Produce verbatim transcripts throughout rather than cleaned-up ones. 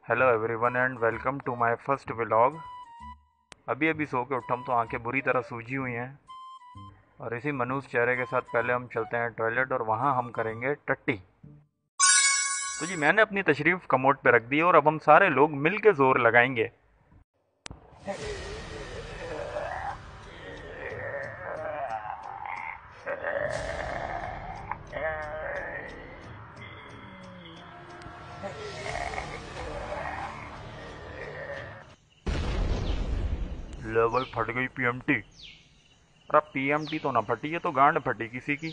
Hello everyone and welcome to my first vlog. अभी अभी सो के उठा हूं तो आंखें बुरी तरह सूजी हुई हैं और इसी मनूस चेहरे के साथ पहले हम चलते हैं टॉयलेट और वहां हम करेंगे टट्टी। तो जी मैंने अपनी तशरीफ कमोड पे रख दी और अब हम सारे लोग मिल के जोर लगाएंगे। ले भाई फट गई पीएमटी। अरे पीएमटी तो ना फटी, है तो गांड फटी किसी की।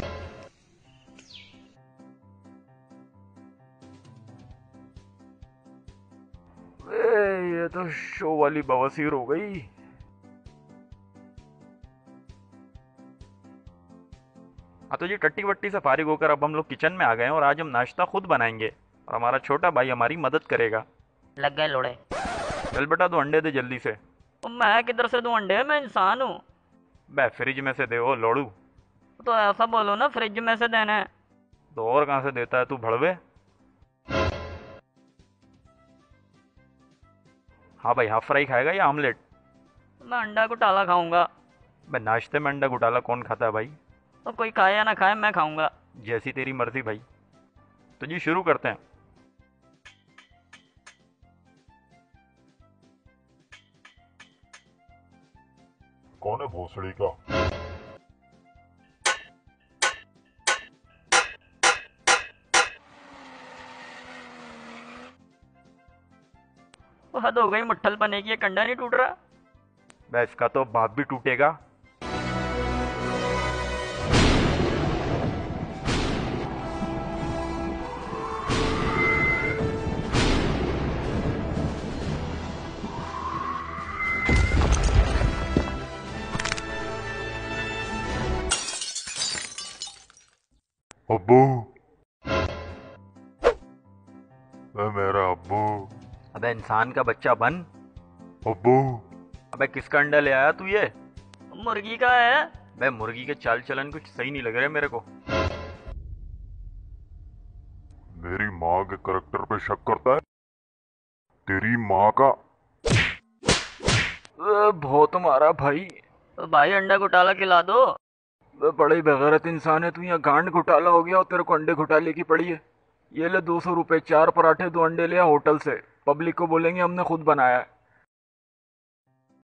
ए, ये तो शो वाली बवासीर हो गई। हाँ तो जी टट्टी वट्टी से फारिग होकर अब हम लोग किचन में आ गए हैं और आज हम नाश्ता खुद बनाएंगे और हमारा छोटा भाई हमारी मदद करेगा। लग गए लोड़े। चल बेटा दो अंडे दे जल्दी से। तो मैं किधर से दूं अंडे, मैं इंसान हूँ। बे फ्रिज में से दे ओ लोड़ू। तो ऐसा बोलो ना, फ्रिज में से देना है। तो और कहाँ से देता है तू भड़वे। हाँ भाई हाफ फ्राई खाएगा या आमलेट। मैं अंडा घोटाला खाऊंगा। बे नाश्ते में अंडा घोटाला कौन खाता है भाई। तो कोई खाए या ना खाए, मैं खाऊंगा। जैसी तेरी मर्जी भाई। तो जी शुरू करते हैं। कौन है भोसड़ी का? तो हद हो गई, मुट्ठल बने की, ये कंडा नहीं टूट रहा। बे इसका तो बाप भी टूटेगा। अब्बू, मैं मेरा अब्बू। अबे इंसान का बच्चा बन। अब्बू, अबे किसका अंडा ले आया तू ये। मुर्गी का है। बे मुर्गी के चाल चलन कुछ सही नहीं लग रहे मेरे को। मेरी माँ के करेक्टर पे शक करता है? तेरी माँ का। ए, बहुत मारा भाई। तो भाई अंडा घोटाला खिला दो। बे बड़ा ही बेगैरत इंसान है तू, यहाँ गांड घोटाला हो गया और तेरे को अंडे घोटाले की पड़ी है। ये ले दो सौ रुपए, चार पराठे दो अंडे ले आ होटल से। पब्लिक को बोलेंगे हमने खुद बनाया है।